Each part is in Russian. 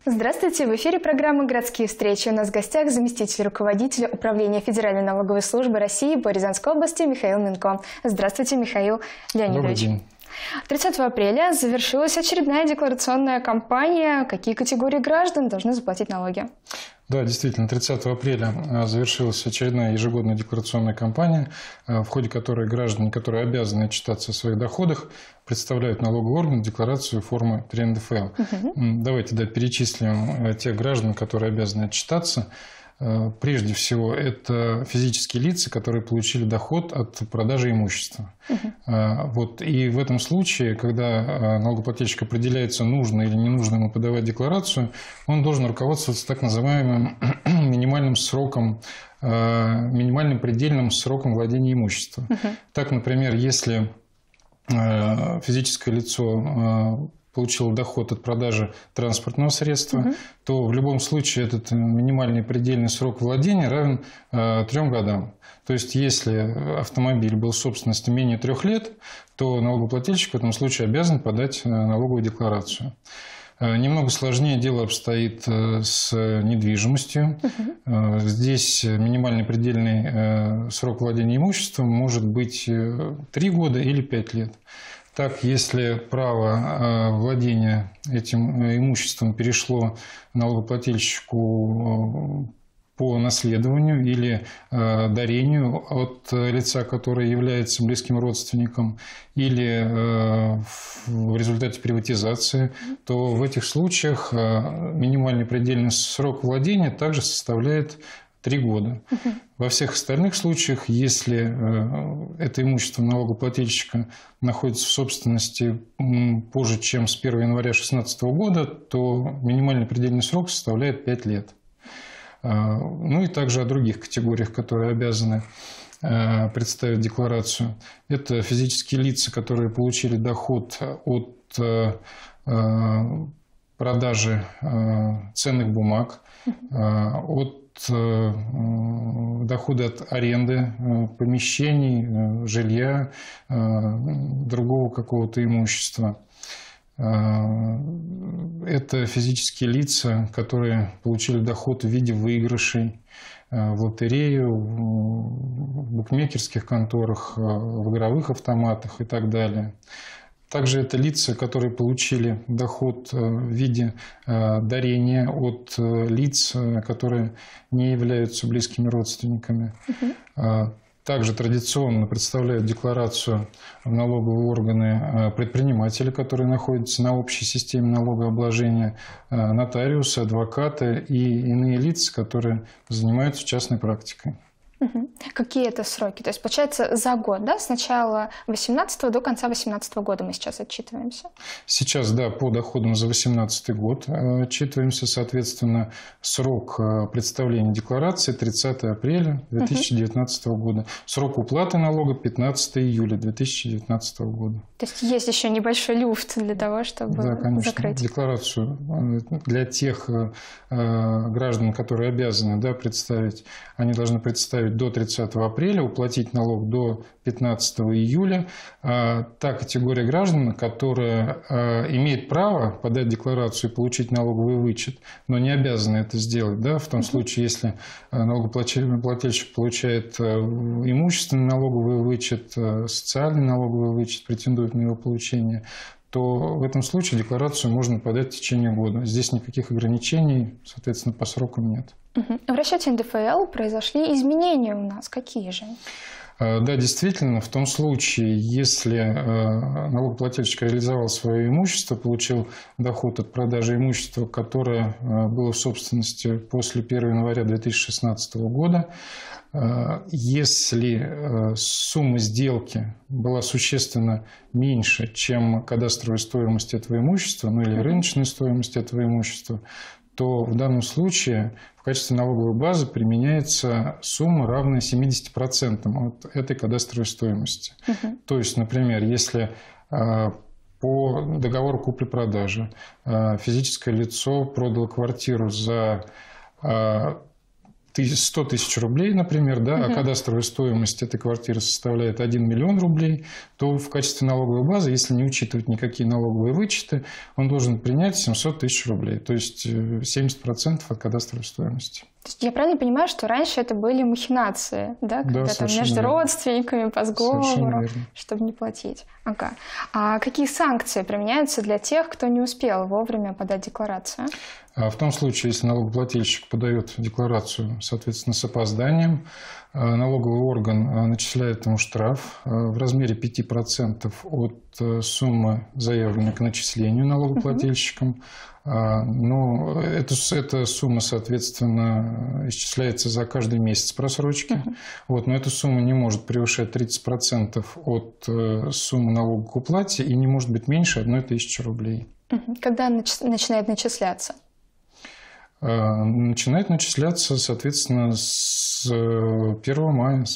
Здравствуйте! В эфире программы «Городские встречи». У нас в гостях заместитель руководителя Управления Федеральной налоговой службы России по Рязанской области Михаил Минко. Здравствуйте, Михаил Леонидович. Добрый день. 30 апреля завершилась очередная декларационная кампания. Какие категории граждан должны заплатить налоги? Да, действительно, 30 апреля завершилась очередная ежегодная декларационная кампания, в ходе которой граждане, которые обязаны отчитаться о своих доходах, представляют налоговый орган декларацию формы 3 НДФЛ. Давайте перечислим тех граждан, которые обязаны отчитаться. Прежде всего, это физические лица, которые получили доход от продажи имущества. И в этом случае, когда налогоплательщик определяется, нужно или не нужно ему подавать декларацию, он должен руководствоваться так называемым минимальным предельным сроком владения имуществом. Так, например, если физическое лицо получил доход от продажи транспортного средства, то в любом случае этот минимальный предельный срок владения равен 3 годам. То есть, если автомобиль был собственностью менее 3 лет, то налогоплательщик в этом случае обязан подать налоговую декларацию. Немного сложнее дело обстоит с недвижимостью. Здесь минимальный предельный срок владения имуществом может быть 3 года или 5 лет. Так, если право владения этим имуществом перешло налогоплательщику по наследованию или дарению от лица, которое является близким родственником, или в результате приватизации, то в этих случаях минимальный предельный срок владения также составляет 3 года. Во всех остальных случаях, если это имущество налогоплательщика находится в собственности позже, чем с 1 января 2016 года, то минимальный предельный срок составляет 5 лет. Ну и также о других категориях, которые обязаны представить декларацию. Это физические лица, которые получили доход от продажи ценных бумаг, от доходы от аренды помещений, жилья, другого какого-то имущества. Это физические лица, которые получили доход в виде выигрышей в лотерею, в букмекерских конторах, в игровых автоматах и так далее. Также это лица, которые получили доход в виде дарения от лиц, которые не являются близкими родственниками. Также традиционно представляют декларацию в налоговые органы предприниматели, которые находятся на общей системе налогообложения, нотариусы, адвокаты и иные лица, которые занимаются частной практикой. Какие это сроки? То есть, получается, за год, да? С начала 2018 до конца 2018 года мы сейчас отчитываемся? Сейчас, да, по доходам за 2018 год отчитываемся. Соответственно, срок представления декларации 30 апреля 2019 года. Срок уплаты налога 15 июля 2019 года. То есть, есть еще небольшой люфт для того, чтобы закрыть? Декларацию для тех граждан, которые обязаны представить, они должны представить до 30 апреля, уплатить налог до 15 июля. Та категория граждан, которая имеет право подать декларацию и получить налоговый вычет, но не обязаны это сделать, в том случае, если налогоплательщик получает имущественный налоговый вычет, социальный налоговый вычет, претендует на его получение, то в этом случае декларацию можно подать в течение года. Здесь никаких ограничений, соответственно, по срокам нет. В расчете НДФЛ произошли изменения у нас. Какие же? Да, действительно, в том случае, если налогоплательщик реализовал свое имущество, получил доход от продажи имущества, которое было в собственности после 1 января 2016 года, если сумма сделки была существенно меньше, чем кадастровая стоимость этого имущества, или рыночная стоимость этого имущества, то в данном случае в качестве налоговой базы применяется сумма, равная 70% от этой кадастровой стоимости. То есть, например, если по договору купли-продажи физическое лицо продало квартиру за 100 тысяч рублей, например, да, а кадастровая стоимость этой квартиры составляет 1 миллион рублей, то в качестве налоговой базы, если не учитывать никакие налоговые вычеты, он должен принять 700 тысяч рублей, то есть 70% от кадастровой стоимости. То есть я правильно понимаю, что раньше это были махинации, да, когда там между родственниками по сговору, чтобы не платить. Ага. А какие санкции применяются для тех, кто не успел вовремя подать декларацию? В том случае, если налогоплательщик подает декларацию, соответственно, с опозданием, налоговый орган начисляет ему штраф в размере 5% от суммы, заявленной к начислению налогоплательщиком. Но эта сумма, соответственно, исчисляется за каждый месяц просрочки. Вот, но эта сумма не может превышать 30% от суммы налога к уплате и не может быть меньше 1000 рублей. Когда начинает начисляться? Начинает начисляться, соответственно, с 1 мая,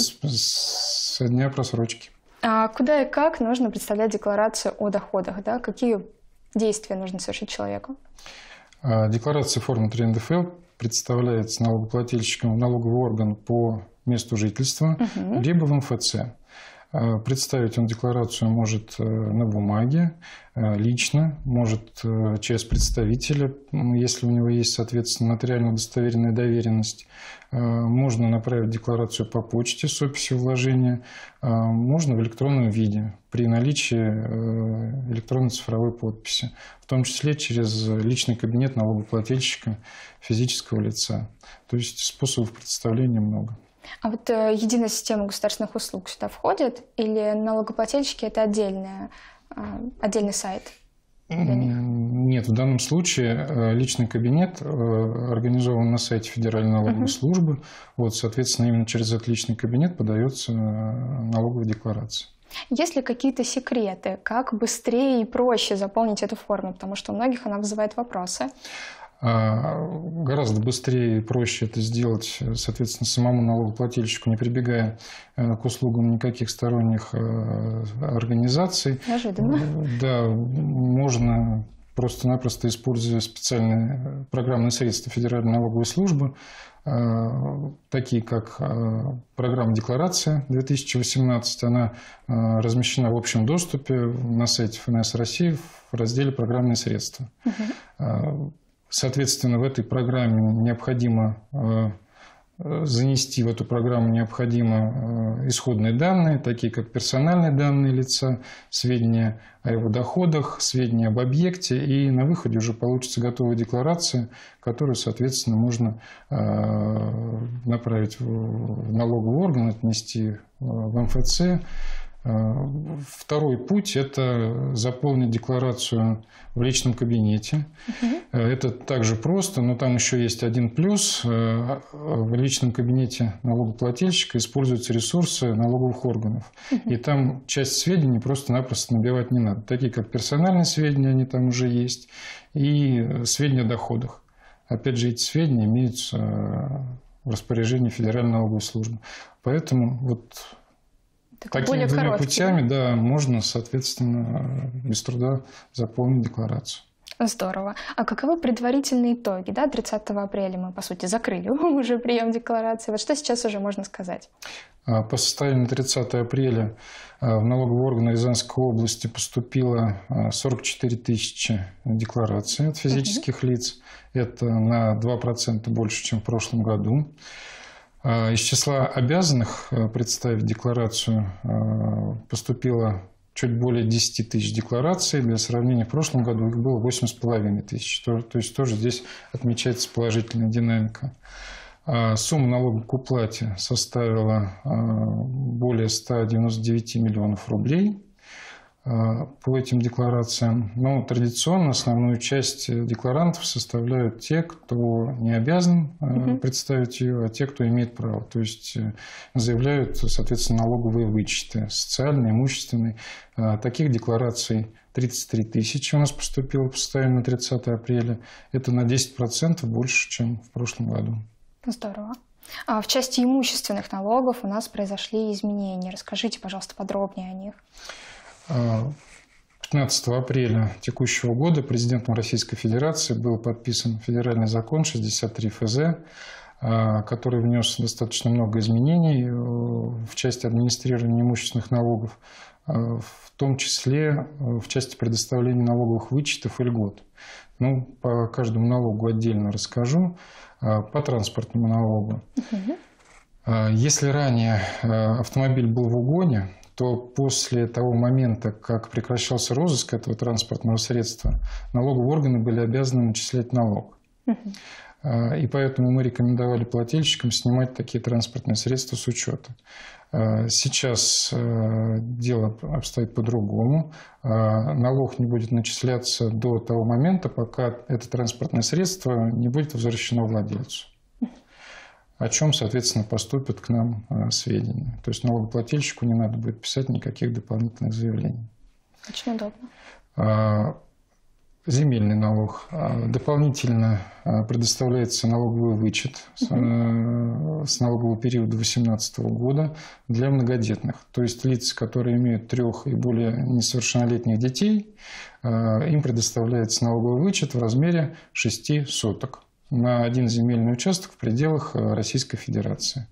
с дня просрочки. А куда и как нужно представлять декларацию о доходах? Да? Какие действия нужно совершить человеку? Декларация в форме 3 НДФЛ представляется налогоплательщиком в налоговый орган по месту жительства, либо в МФЦ. Представить он декларацию может на бумаге, лично, может через представителя, если у него есть, соответственно, нотариально удостоверенная доверенность. Можно направить декларацию по почте с описью вложения, можно в электронном виде при наличии электронной цифровой подписи, в том числе через личный кабинет налогоплательщика физического лица. То есть способов представления много. А вот единая система государственных услуг сюда входит? Или налогоплательщики – это отдельный сайт для них? Нет, в данном случае личный кабинет организован на сайте Федеральной налоговой службы. Вот, соответственно, именно через этот личный кабинет подается налоговая декларация. Есть ли какие-то секреты, как быстрее и проще заполнить эту форму? Потому что у многих она вызывает вопросы. Гораздо быстрее и проще это сделать, соответственно, самому налогоплательщику, не прибегая к услугам никаких сторонних организаций. Неожиданно. Да, можно просто-напросто, используя специальные программные средства Федеральной налоговой службы, такие как программа «Декларация 2018», она размещена в общем доступе на сайте ФНС России в разделе «Программные средства». Соответственно, в этой программе необходимо занести в эту программу необходимые исходные данные, такие как персональные данные лица, сведения о его доходах, сведения об объекте, и на выходе уже получится готовая декларация, которую, соответственно, можно направить в налоговый орган, отнести в МФЦ. Второй путь – это заполнить декларацию в личном кабинете. Это также просто, но там еще есть один плюс. В личном кабинете налогоплательщика используются ресурсы налоговых органов. И там часть сведений просто-напросто набивать не надо. Такие как персональные сведения, они там уже есть, и сведения о доходах. Опять же, эти сведения имеются в распоряжении Федеральной налоговой службы. Поэтому вот такими двумя путями, да, можно, соответственно, без труда заполнить декларацию. Здорово. А каковы предварительные итоги? Да, 30 апреля мы, по сути, закрыли уже прием декларации. Вот что сейчас уже можно сказать? По состоянию на 30 апреля в налоговый орган Рязанской области поступило 44 тысячи деклараций от физических лиц. Это на 2% больше, чем в прошлом году. Из числа обязанных представить декларацию поступило чуть более 10 тысяч деклараций. Для сравнения, в прошлом году их было 8,5 тысяч. То есть тоже здесь отмечается положительная динамика. Сумма налога к уплате составила более 199 миллионов рублей по этим декларациям. Но традиционно основную часть декларантов составляют те, кто не обязан представить ее, а те, кто имеет право. То есть заявляют, соответственно, налоговые вычеты, социальные, имущественные. Таких деклараций 33 тысячи у нас поступило по состоянию на 30 апреля. Это на 10% больше, чем в прошлом году. Здорово. А в части имущественных налогов у нас произошли изменения. Расскажите, пожалуйста, подробнее о них. 15 апреля текущего года президентом Российской Федерации был подписан федеральный закон 63 ФЗ который внес достаточно много изменений в части администрирования имущественных налогов, в том числе в части предоставления налоговых вычетов и льгот. Ну, по каждому налогу отдельно расскажу. По транспортному налогу. Если ранее автомобиль был в угоне, то после того момента, как прекращался розыск этого транспортного средства, налоговые органы были обязаны начислять налог. И поэтому мы рекомендовали плательщикам снимать такие транспортные средства с учета. Сейчас дело обстоит по-другому. Налог не будет начисляться до того момента, пока это транспортное средство не будет возвращено владельцу. О чем, соответственно, поступят к нам сведения. То есть налогоплательщику не надо будет писать никаких дополнительных заявлений. Очень удобно. Земельный налог. Дополнительно предоставляется налоговый вычет с налогового периода 2018 года для многодетных. То есть лиц, которые имеют 3 и более несовершеннолетних детей, им предоставляется налоговый вычет в размере 6 соток на один земельный участок в пределах Российской Федерации.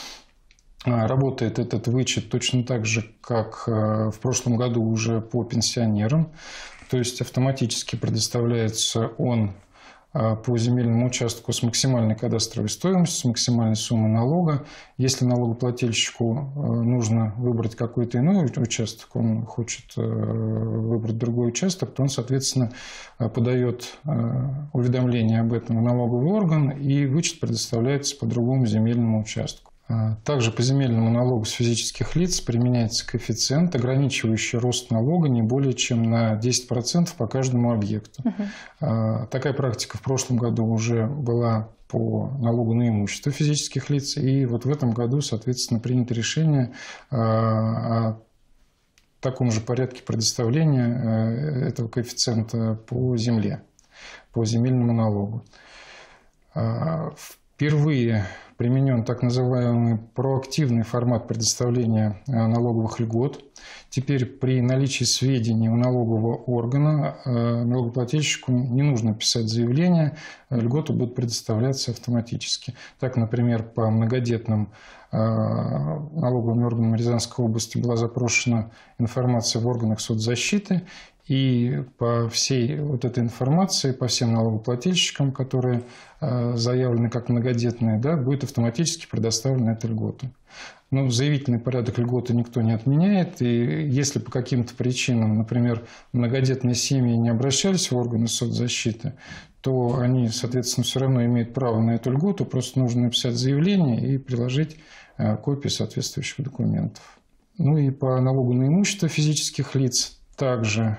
Работает этот вычет точно так же, как в прошлом году уже по пенсионерам. То есть автоматически предоставляется он по земельному участку с максимальной кадастровой стоимостью, с максимальной суммой налога. Если налогоплательщику нужно выбрать какой-то иной участок, он хочет выбрать другой участок, то он, соответственно, подает уведомление об этом в налоговый орган, и вычет предоставляется по другому земельному участку. Также по земельному налогу с физических лиц применяется коэффициент, ограничивающий рост налога не более чем на 10% по каждому объекту. Такая практика в прошлом году уже была по налогу на имущество физических лиц, и вот в этом году, соответственно, принято решение о таком же порядке предоставления этого коэффициента по земле, по земельному налогу. Впервые применен так называемый проактивный формат предоставления налоговых льгот. Теперь при наличии сведений у налогового органа налогоплательщику не нужно писать заявление, льготы будут предоставляться автоматически. Так, например, по многодетным налоговыми органами Рязанской области была запрошена информация в органах соцзащиты, и по всей вот этой информации, по всем налогоплательщикам, которые заявлены как многодетные, да, будет автоматически предоставлена эта льгота. Но заявительный порядок льготы никто не отменяет, и если по каким-то причинам, например, многодетные семьи не обращались в органы соцзащиты, то они, соответственно, все равно имеют право на эту льготу, просто нужно написать заявление и приложить копии соответствующих документов. Ну и по налогу на имущество физических лиц также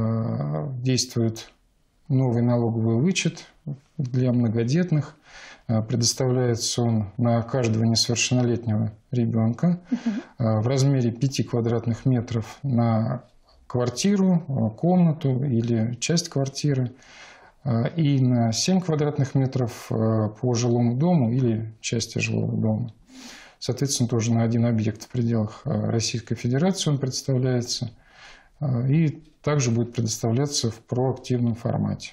действует новый налоговый вычет для многодетных. Предоставляется он на каждого несовершеннолетнего ребенка в размере 5 квадратных метров на квартиру, комнату или часть квартиры, и на 7 квадратных метров по жилому дому или части жилого дома. Соответственно, тоже на один объект в пределах Российской Федерации он представляется. И также будет предоставляться в проактивном формате.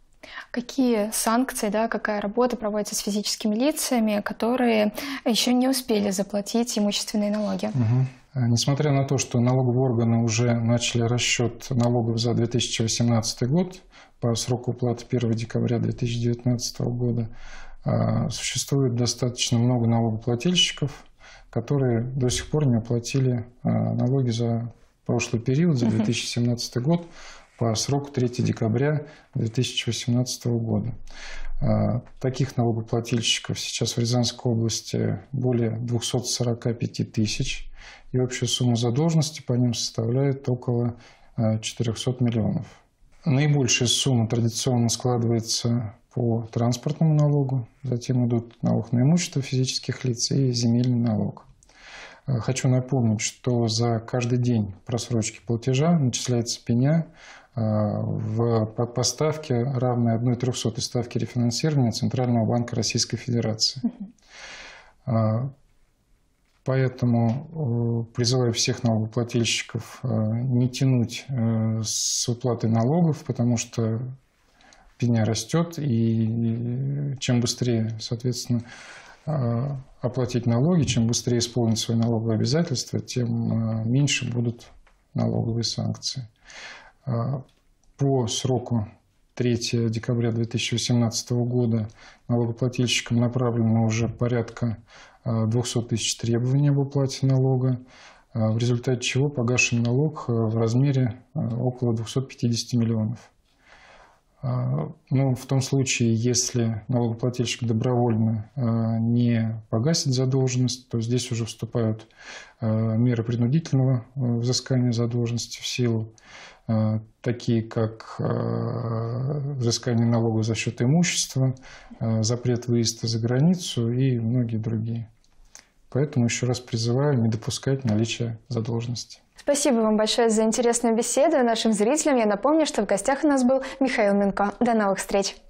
Какие санкции, да, какая работа проводится с физическими лицами, которые еще не успели заплатить имущественные налоги? Несмотря на то, что налоговые органы уже начали расчет налогов за 2018 год по сроку уплаты 1 декабря 2019 года, существует достаточно много налогоплательщиков, которые до сих пор не уплатили налоги за прошлый период, за 2017 год, по сроку 3 декабря 2018 года. Таких налогоплательщиков сейчас в Рязанской области более 245 тысяч, и общая сумма задолженности по ним составляет около 400 миллионов. Наибольшая сумма традиционно складывается по транспортному налогу, затем идут налог на имущество физических лиц и земельный налог. Хочу напомнить, что за каждый день просрочки платежа начисляется пеня по ставке, равной 1/300 ставки рефинансирования Центрального банка Российской Федерации. Поэтому призываю всех налогоплательщиков не тянуть с уплатой налогов, потому что пеня растет, и чем быстрее, соответственно, оплатить налоги, чем быстрее исполнить свои налоговые обязательства, тем меньше будут налоговые санкции. По сроку 3 декабря 2018 года налогоплательщикам направлено уже порядка 200 тысяч требований об уплате налога, в результате чего погашен налог в размере около 250 миллионов. Но в том случае, если налогоплательщик добровольно не погасит задолженность, то здесь уже вступают меры принудительного взыскания задолженности в силу, такие как взыскание налога за счет имущества, запрет выезда за границу и многие другие. Поэтому еще раз призываю не допускать наличия задолженности. Спасибо вам большое за интересную беседу. Нашим зрителям я напомню, что в гостях у нас был Михаил Минко. До новых встреч!